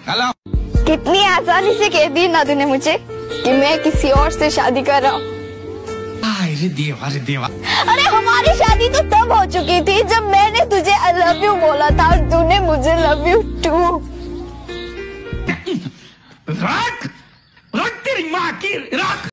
Hello. कितनी आसानी से कह दी ना तूने मुझे कि मैं किसी और से शादी कर रहा हूँ। अरे देवा, अरे देवा। अरे हमारी शादी तो तब हो चुकी थी जब मैंने तुझे आई लव यू बोला था और तूने मुझे लव यू टू। रख तेरी माँ की रख।